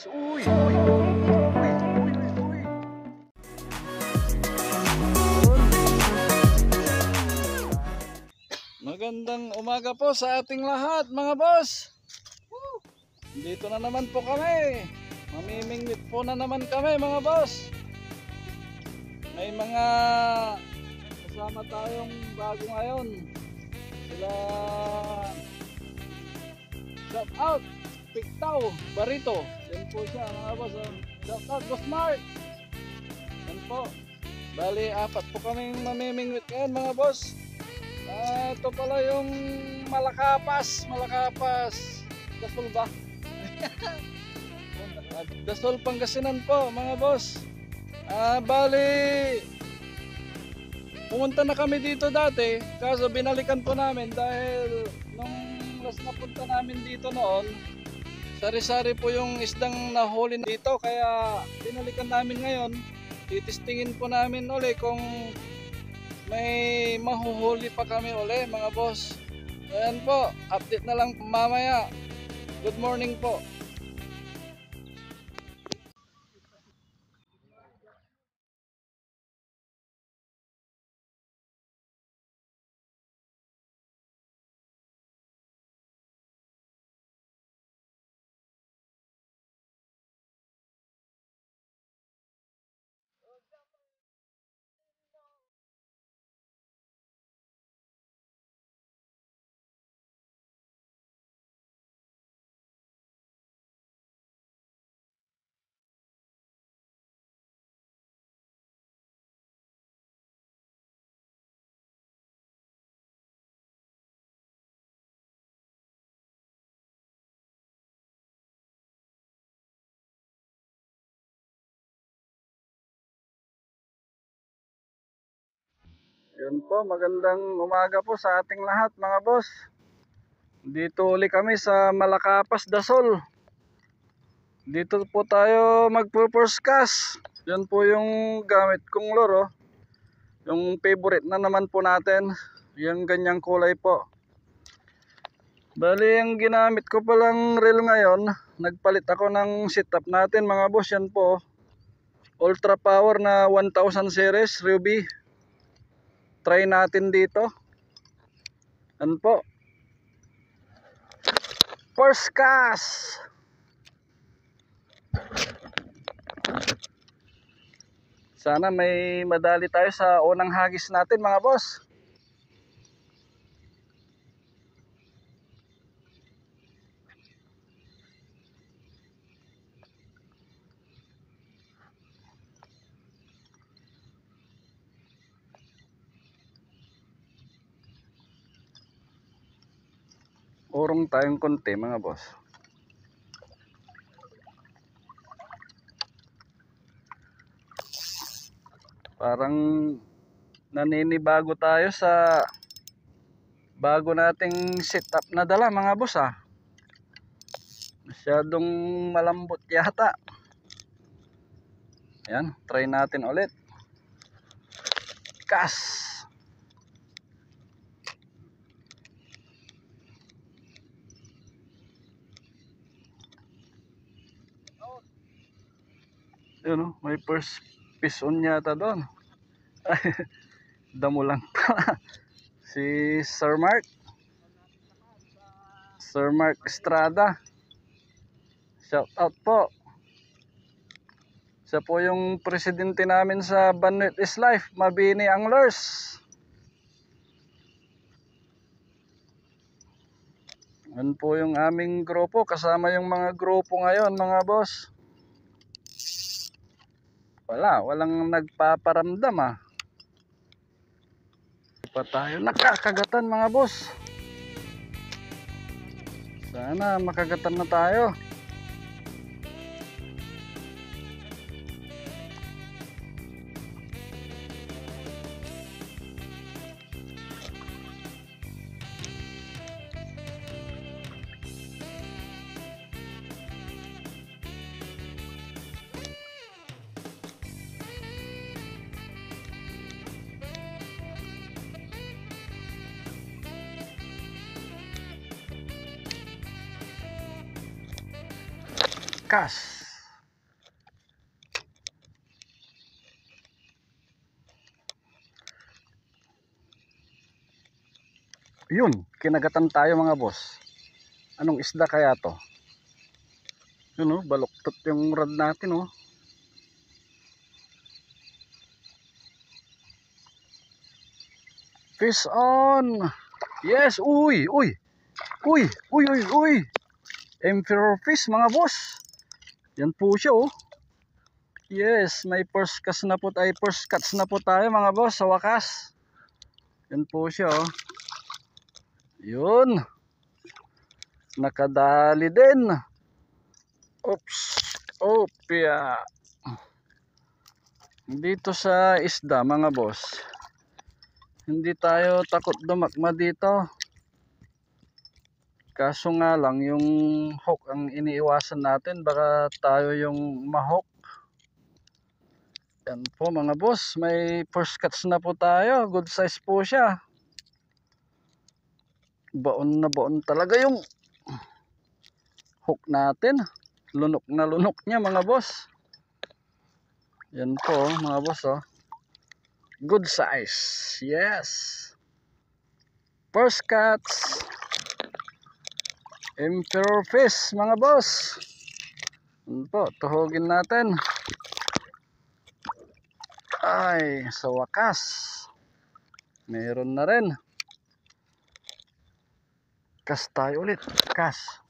Yes, uy, uy, uy, uy, uy. Magandang umaga po sa ating lahat, mga boss. Dito na naman po kami. Mamimingwit po na naman kami, mga boss. May mga kasama tayong bago ngayon. Sila shout out Pictaw Barito. Yan po siya, mga boss. Shout out Boss Mark. Yan po. Bali, 4 po kaming mamimingwit ngayon, mga boss. Ito pala yung Malakapas. Dasol ba? Dasol Pangasinan po, mga boss. Bali, pumunta na kami dito dati, kaso binalikan po namin dahil nung last na punta namin dito noon, sari-sari po yung isdang nahuli dito, kaya binalikan namin ngayon. Titistingin po namin uli kung may mahuhuli pa kami uli, mga boss. Ayan po, update na lang mamaya. Good morning po. Yun po, magandang umaga po sa ating lahat, mga boss. Dito uli kami sa Malakapas, Dasol. Dito po tayo magpo-forecast. Yan po yung gamit kong loro. Yung favorite na naman po natin. Yung ganyang kulay po. Bali, yung ginamit ko palang reel ngayon, nagpalit ako ng setup natin, mga boss. Yan po, Ultra Power na 1000 series Ruby. Try natin dito. Ano po? First cast. Sana may madali tayo sa unang hagis natin, mga boss. Urong tayong konti, mga boss. Parang naninibago tayo sa bago nating setup na dala, mga boss. Masyadong malambot yata. Ayan, try natin ulit. Cast. Yun, may first piece on yata doon. Damo lang pa. Si Sir Mark Estrada. Shout out po. Siya po yung presidente namin sa Banwit is Life, Mabini Anglers. Yan po yung aming grupo, kasama yung mga grupo ngayon, mga boss. Walang nagpaparamdam pa tayo nakakagatan, mga boss. Sana makagatan na tayo. Cast. Yun, kinagatan tayo mga boss. Anong isda kaya to? Yun oh, baluktot yung rod natin oh. Fish on! Yes, uy, uy! Uy, uy, uy, uy! Emperor fish mga boss. Yan po siya oh. Yes, may first catch na po tayo, first catch na po tayo mga boss sa wakas. Yan po siya oh. Yun. Nakadali din. Oops. Opya. Dito sa isda mga boss, hindi tayo takot dumakma dito. Kaso nga lang yung hook ang iniiwasan natin, baka tayo yung mahook. Yan po mga boss, may first catch na po tayo. Good size po siya. Baon na baon talaga yung hook natin. Lunok na lunok niya mga boss. Yan po mga boss oh. Good size. Yes. First catch. Emperor fish mga boss. Yan po, tuhugin natin. Ay, sa wakas meron na rin. Cast tayo ulit. Cast.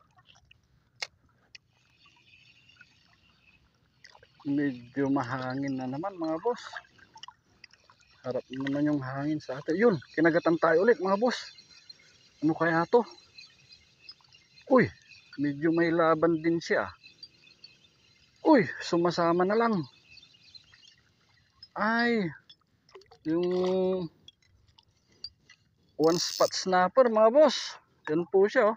Medyo mahangin na naman mga boss. Harap naman yung hangin sa atin. Yun, kinagatan tayo ulit mga boss. Ano kaya to? Uy, medyo may laban din siya. Uy, sumasama na lang. Ay, yung one spot snapper mga boss. Yan po siya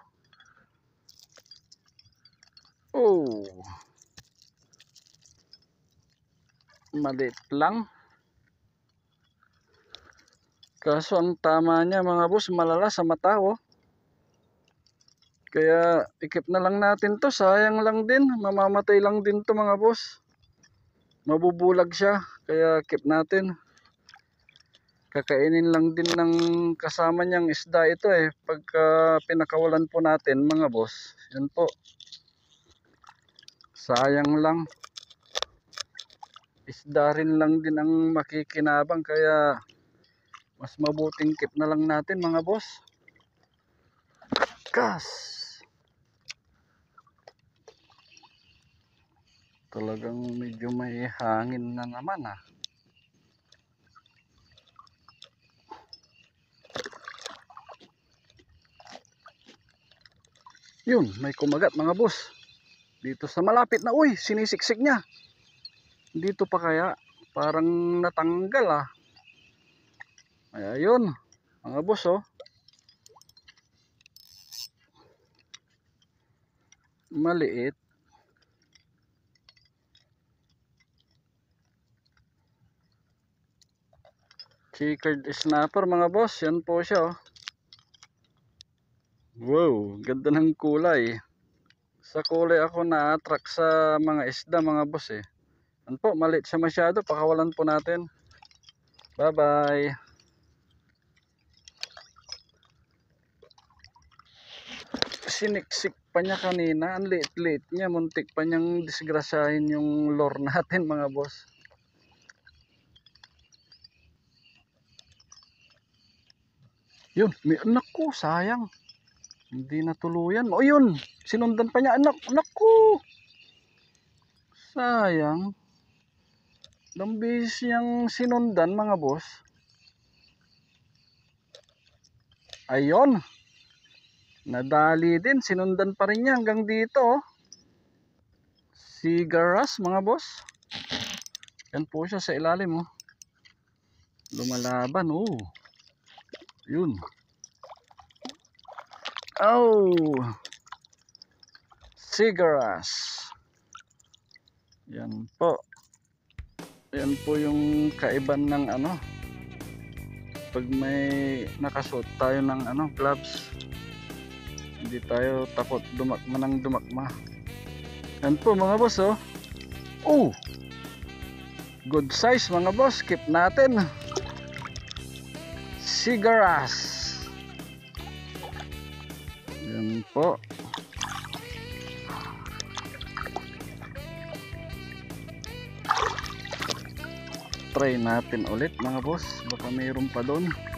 oh. Oh. Maliit lang. Kaso ang tama niya mga boss, malala sa mata oh. Kaya ikip na lang natin to, sayang lang din, mamamatay lang din to mga boss. Mabubulag siya, kaya ikip natin. Kakainin lang din ng kasama niyang isda ito eh, pagka pinakawalan po natin mga boss. Yan po. Sayang lang. Isda rin lang din ang makikinabang, kaya mas mabuting keep na lang natin mga boss. Kas. Talagang medyo may hangin na naman ah. Yun, may kumagat mga boss. Dito sa malapit na, uy, sinisiksik niya. Dito pa kaya, parang natanggal ah. Ay, ayun, mga boss oh. Maliit. Checkered snapper mga boss, yan po siya oh. Wow, ganda ng kulay. Sa kulay ako na-attract sa mga isda mga boss eh. Yan po, maliit siya masyado, pakawalan po natin. Bye bye. Siniksik pa niya kanina, ang liit-liit niya, muntik pa niyang disgrasyahin yung lure natin mga boss. Yun, may anak ko, sayang. Hindi natuluyan. O yun, sinundan pa niya, anak ko. Sayang. Lambis niyang sinundan mga boss. Ayun. Nadali din, sinundan pa rin niya hanggang dito. Sigaras mga boss. Yan po siya sa ilalim oh. Lumalaban oh. Yun. Oh. Sigaras. Yan po. Yan po yung kaiban ng ano. Pag may nakasuot tayo ng ano, gloves. Hindi tayo takot dumakma ng dumakma. Yan po mga boss oh. Oh. Good size mga boss, keep natin. Sigaras. Yan po. Try natin ulit mga boss, baka mayroon pa doon.